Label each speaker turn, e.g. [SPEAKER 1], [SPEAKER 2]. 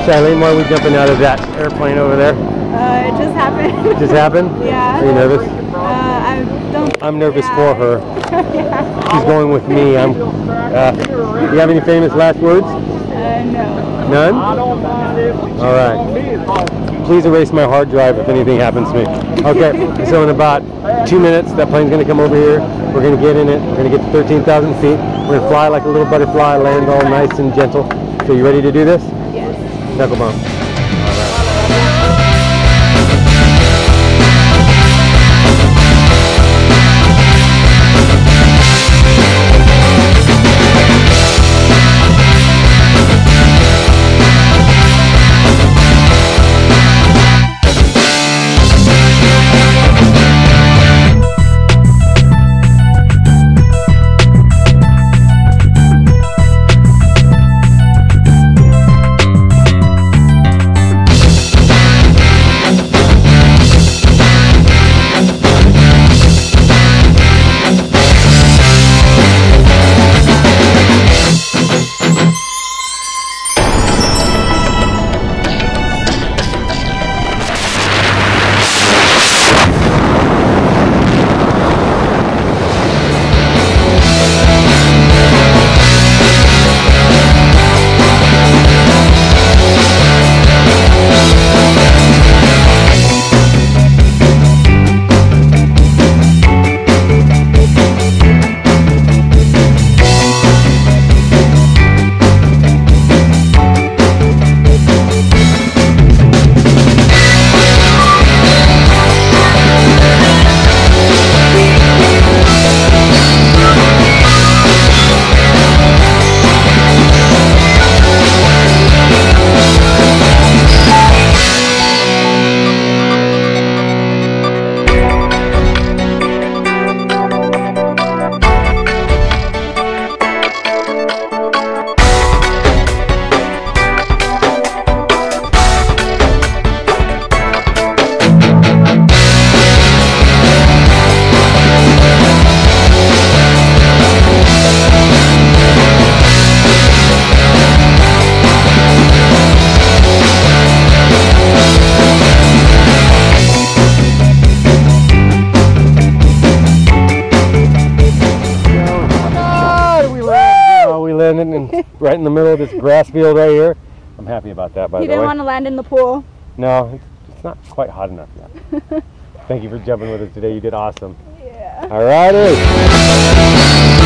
[SPEAKER 1] Shylene, why are we jumping out of that airplane over there?
[SPEAKER 2] It just happened.
[SPEAKER 1] It just happened?
[SPEAKER 2] Yeah.
[SPEAKER 1] Are you nervous?
[SPEAKER 2] I'm
[SPEAKER 1] nervous for her.
[SPEAKER 2] Yeah.
[SPEAKER 1] She's going with me. Do you have any famous last words?
[SPEAKER 2] No.
[SPEAKER 1] None? All right. Please erase my hard drive if anything happens to me. Okay, so in about 2 minutes, that plane's going to come over here. We're going to get in it. We're going to get to 13,000 feet. We're going to fly like a little butterfly, land all nice and gentle. So you ready to do this?
[SPEAKER 2] Yes.
[SPEAKER 1] Knuckle bump. And right in the middle of this grass field right here. I'm happy about that, by the way.
[SPEAKER 2] You didn't want to land in the pool?
[SPEAKER 1] No, it's not quite hot enough yet. Thank you for jumping with us today. You did awesome.
[SPEAKER 2] Yeah.
[SPEAKER 1] All righty.